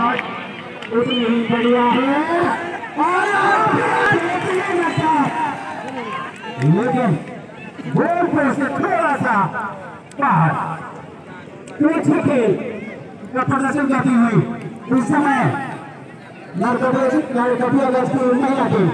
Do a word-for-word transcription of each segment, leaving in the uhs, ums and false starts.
Shot उतनी ही बढ़िया है और लेकिन गोल पोस्ट से थोड़ा सा बाहर पीछे खेल का प्रदर्शन करती हुई इस समय नरकटिया गज की महिला टीम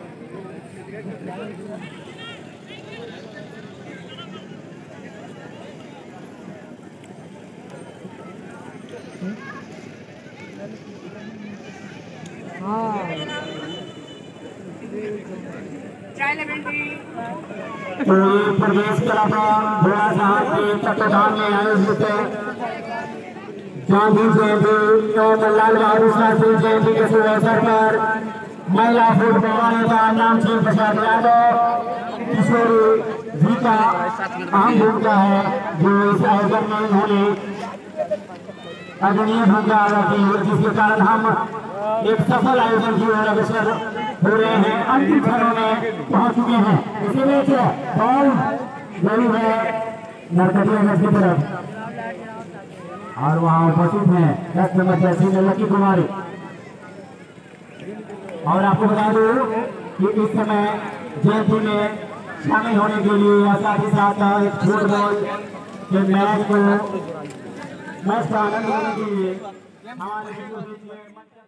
प्रदेश कलाकार भोला साहब के तत्वाधान में आयोजित गांधी जयंती एवं लाल बहादुर शास्त्री जयंती के शुभ अवसर पर महिला फुटबॉल का नाम श्री प्रसाद यादव किशोरी जी का अहम भूमिका है जो इस आयोजन में उन्होंने अग्रणीय भूमिका अदा की है, जिसके कारण हम एक सफल आयोजन की ओर अग्रसर हो रहे हैं, अंतिम क्षणों में पहुंच चुके हैं। इसी बीच बॉल गई है नरकटिया गज की तरफ और वहां उपस्थित है दस नंबर जैसी लकी कुमारी। और आपको बता दूं कि इस समय जयंती में शामिल होने के लिए या साथ ही साथ एक फुटबॉल के मैच को मैच का आनंद लेने के लिए हमारे